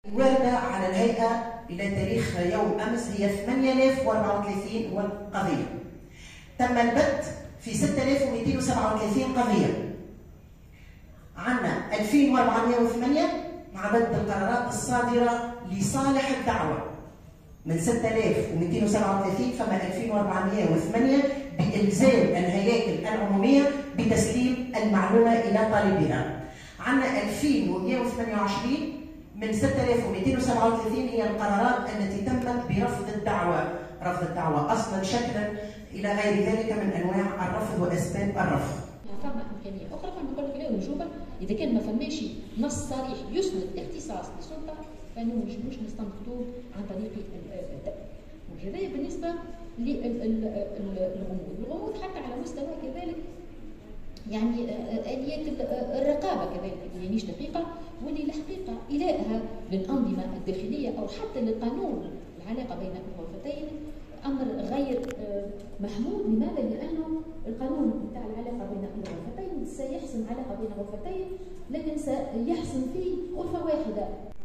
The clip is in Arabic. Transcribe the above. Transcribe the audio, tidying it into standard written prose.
الواردة على الهيئة إلى تاريخ يوم أمس هي 8034 قضية. تم البت في 6237 قضية. عندنا 2408 مع بت القرارات الصادرة لصالح الدعوة. من 6237 فما 2408 بإلزام الهياكل العمومية بتسليم المعلومة إلى طالبها. عندنا 2128 من 6237 هي القرارات التي تمت برفض الدعوة، رفض الدعوة أصلا شكلا إلى غير ذلك من أنواع الرفض وأسباب الرفض. فما إمكانية أخرى كما نقول لك لا وجوبا إذا كان ما فماش نص صريح يسند اختصاص السلطة فما نجموش نستنبطوه عن طريق الدعوة. وهذا بالنسبة للغموض حتى على مستوى كذلك يعني آليات الرقابة كذلك اللي ماهيش دقيقة واللي الحقيقة إلائها للأنظمة الداخلية أو حتى للقانون العلاقة بين الغرفتين أمر غير محمود. لماذا؟ لأنه القانون نتاع العلاقة بين الغرفتين سيحسم علاقة بين غرفتين لكن سيحسم فيه غرفة واحدة.